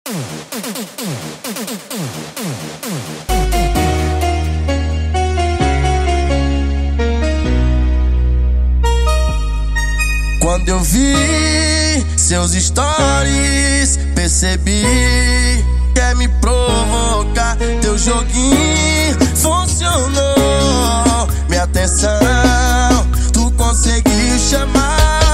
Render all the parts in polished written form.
Quando eu vi seus stories, percebi que quer me provocar. Teu joguinho funcionou, minha atenção tu conseguiu chamar.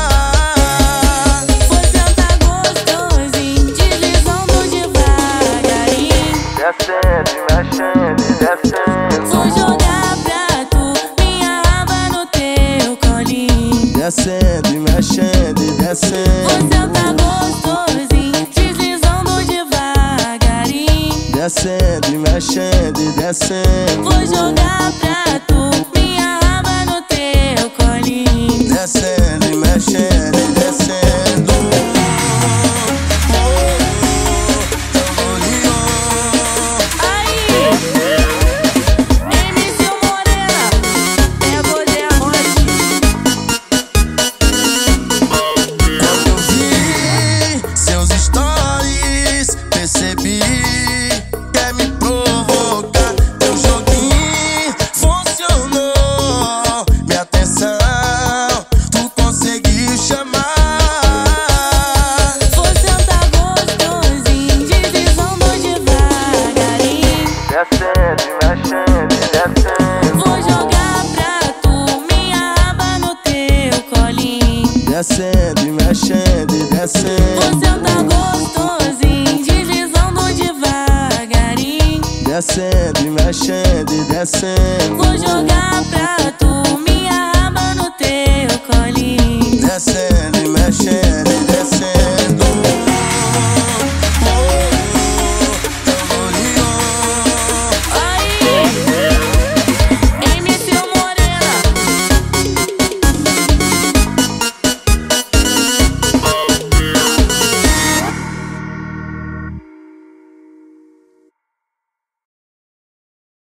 Foi sentar gostosinho, deslizando devagarinho, Descendo e mexendo e descendo. vou jogar pra tu minha aba no teu colinho. Descendo e mexendo e descendo. Vou sentar gostosinho, deslizando devagarinho, Descendo e mexendo e descendo. vou jogar pra tu minha aba no teu colinho. Descendo e mexendo e descendo. Aí, MC Morena, é você aonde? Quando eu vi seus stories, percebi quer me provocar. Teu joguinho funcionou, minha atenção tu conseguiu chamar. Vou sentar gostosinho, deslizando devagarinho, Descendo e mexendo e descendo. vou jogar pra tu minha aba no teu colinho. Descendo e mexendo e Vou descendo. sentar gostosinho, deslizando devagarinho, Descendo e mexendo e descendo. vou jogar pra tu minha aba no teu colinho. Descendo